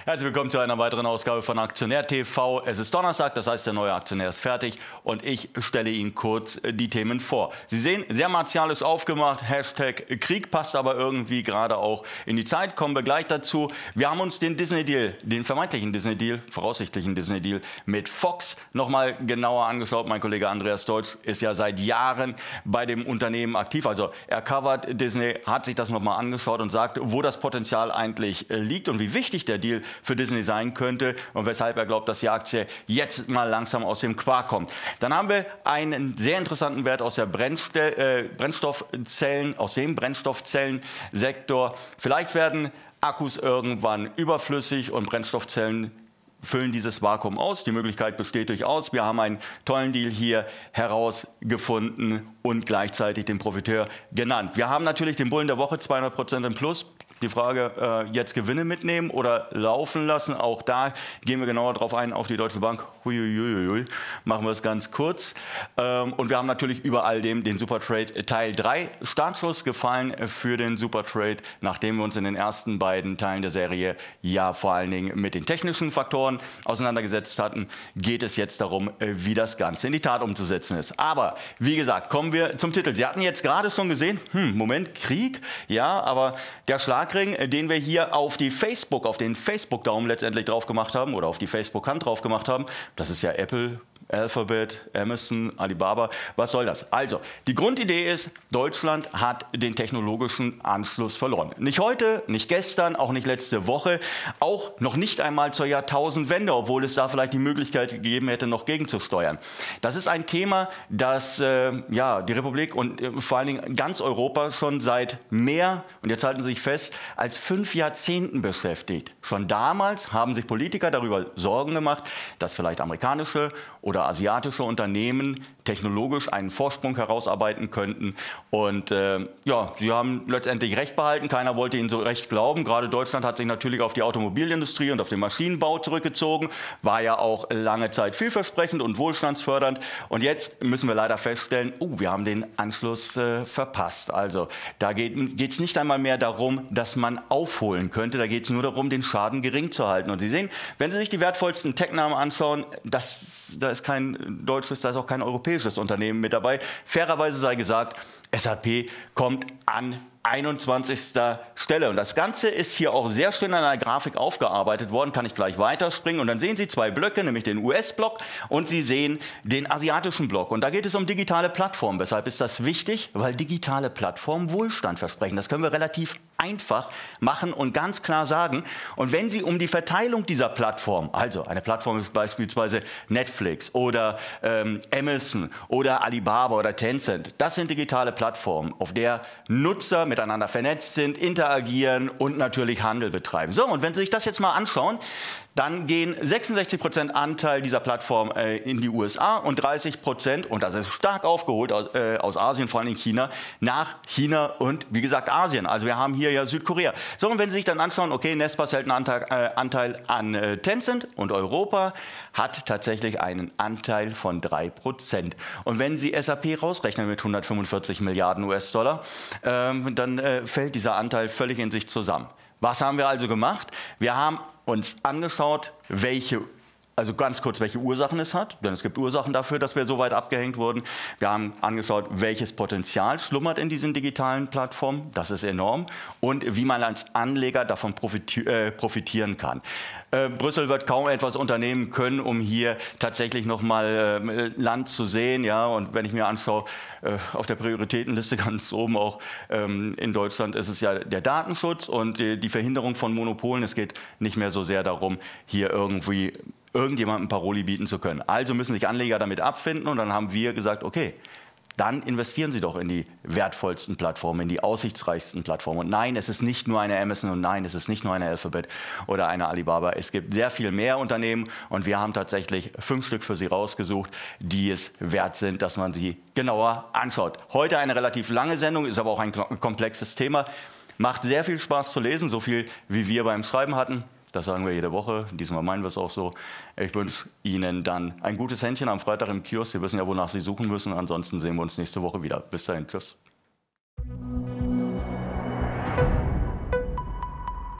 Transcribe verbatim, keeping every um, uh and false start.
Herzlich willkommen zu einer weiteren Ausgabe von Aktionär T V. Es ist Donnerstag, das heißt, der neue Aktionär ist fertig und ich stelle Ihnen kurz die Themen vor. Sie sehen, sehr martialisch aufgemacht, Hashtag Krieg, passt aber irgendwie gerade auch in die Zeit, kommen wir gleich dazu. Wir haben uns den Disney-Deal, den vermeintlichen Disney-Deal, voraussichtlichen Disney-Deal mit Fox nochmal genauer angeschaut. Mein Kollege Andreas Deutsch ist ja seit Jahren bei dem Unternehmen aktiv, also er covert Disney, hat sich das nochmal angeschaut und sagt, wo das Potenzial eigentlich liegt und wie wichtig der Deal für Disney sein könnte und weshalb er glaubt, dass die Aktie jetzt mal langsam aus dem Quark kommt. Dann haben wir einen sehr interessanten Wert aus der Brennste äh, Brennstoffzellen, aus dem Brennstoffzellensektor. Vielleicht werden Akkus irgendwann überflüssig und Brennstoffzellen füllen dieses Vakuum aus. Die Möglichkeit besteht durchaus. Wir haben einen tollen Deal hier herausgefunden und gleichzeitig den Profiteur genannt. Wir haben natürlich den Bullen der Woche, zweihundert Prozent im Plus. Die Frage, äh, jetzt Gewinne mitnehmen oder laufen lassen, auch da gehen wir genauer drauf ein, auf die Deutsche Bank. Huiuiuiui. Machen wir es ganz kurz. Ähm, und wir haben natürlich über all dem den Supertrade Teil drei. Startschuss gefallen für den Supertrade, nachdem wir uns in den ersten beiden Teilen der Serie ja vor allen Dingen mit den technischen Faktoren auseinandergesetzt hatten, geht es jetzt darum, wie das Ganze in die Tat umzusetzen ist. Aber wie gesagt, kommen wir zum Titel. Sie hatten jetzt gerade schon gesehen, hm, Moment, Krieg, ja, aber der Schlag den wir hier auf die Facebook, auf den Facebook-Daumen letztendlich drauf gemacht haben oder auf die Facebook-Hand drauf gemacht haben, das ist ja Apple, Alphabet, Amazon, Alibaba, was soll das? Also, die Grundidee ist, Deutschland hat den technologischen Anschluss verloren. Nicht heute, nicht gestern, auch nicht letzte Woche, auch noch nicht einmal zur Jahrtausendwende, obwohl es da vielleicht die Möglichkeit gegeben hätte, noch gegenzusteuern. Das ist ein Thema, das äh, ja, die Republik und äh, vor allen Dingen ganz Europa schon seit mehr, und jetzt halten Sie sich fest, als fünf Jahrzehnten beschäftigt. Schon damals haben sich Politiker darüber Sorgen gemacht, dass vielleicht amerikanische oder oder asiatische Unternehmen technologisch einen Vorsprung herausarbeiten könnten. Und äh, ja, sie haben letztendlich recht behalten. Keiner wollte ihnen so recht glauben. Gerade Deutschland hat sich natürlich auf die Automobilindustrie und auf den Maschinenbau zurückgezogen. War ja auch lange Zeit vielversprechend und wohlstandsfördernd. Und jetzt müssen wir leider feststellen, oh, wir haben den Anschluss äh, verpasst. Also da geht es nicht einmal mehr darum, dass man aufholen könnte. Da geht es nur darum, den Schaden gering zu halten. Und Sie sehen, wenn Sie sich die wertvollsten Tech-Namen anschauen, das, da ist kein deutsches, da ist auch kein europäisches Unternehmen mit dabei. Fairerweise sei gesagt, S A P kommt an einundzwanzigster Stelle. Und das Ganze ist hier auch sehr schön an einer Grafik aufgearbeitet worden, kann ich gleich weiterspringen. Und dann sehen Sie zwei Blöcke, nämlich den U S-Block und Sie sehen den asiatischen Block. Und da geht es um digitale Plattformen. Weshalb ist das wichtig? Weil digitale Plattformen Wohlstand versprechen. Das können wir relativ einfach machen und ganz klar sagen. Und wenn Sie um die Verteilung dieser Plattform, also eine Plattform ist beispielsweise Netflix oder ähm, Amazon oder Alibaba oder Tencent, das sind digitale Plattformen, auf der Nutzer miteinander vernetzt sind, interagieren und natürlich Handel betreiben. So, und wenn Sie sich das jetzt mal anschauen, dann gehen sechsundsechzig Prozent Anteil dieser Plattform äh, in die U S A und dreißig Prozent, und das ist stark aufgeholt aus, äh, aus Asien, vor allem China, nach China und wie gesagt Asien. Also wir haben hier ja Südkorea. So, und wenn Sie sich dann anschauen, okay, Naspers hält einen Anteil, äh, Anteil an äh, Tencent und Europa hat tatsächlich einen Anteil von drei Prozent. Und wenn Sie S A P rausrechnen mit hundertfünfundvierzig Milliarden U S-Dollar, ähm, dann äh, fällt dieser Anteil völlig in sich zusammen. Was haben wir also gemacht? Wir haben uns angeschaut, welche, also ganz kurz, welche Ursachen es hat, denn es gibt Ursachen dafür, dass wir so weit abgehängt wurden. Wir haben angeschaut, welches Potenzial schlummert in diesen digitalen Plattformen, das ist enorm, und wie man als Anleger davon profiti äh, profitieren kann. Äh, Brüssel wird kaum etwas unternehmen können, um hier tatsächlich noch mal äh, Land zu sehen. Ja? Und wenn ich mir anschaue, äh, auf der Prioritätenliste ganz oben auch ähm, in Deutschland ist es ja der Datenschutz und die, die Verhinderung von Monopolen. Es geht nicht mehr so sehr darum, hier irgendwie irgendjemandem Paroli bieten zu können. Also müssen sich Anleger damit abfinden und dann haben wir gesagt, okay, dann investieren Sie doch in die wertvollsten Plattformen, in die aussichtsreichsten Plattformen. Und nein, es ist nicht nur eine Amazon und nein, es ist nicht nur eine Alphabet oder eine Alibaba. Es gibt sehr viel mehr Unternehmen und wir haben tatsächlich fünf Stück für Sie rausgesucht, die es wert sind, dass man sie genauer anschaut. Heute eine relativ lange Sendung, ist aber auch ein komplexes Thema. Macht sehr viel Spaß zu lesen, so viel wie wir beim Schreiben hatten. Das sagen wir jede Woche. Diesmal meinen wir es auch so. Ich wünsche Ihnen dann ein gutes Händchen am Freitag im Kiosk. Sie wissen ja, wonach Sie suchen müssen. Ansonsten sehen wir uns nächste Woche wieder. Bis dahin. Tschüss.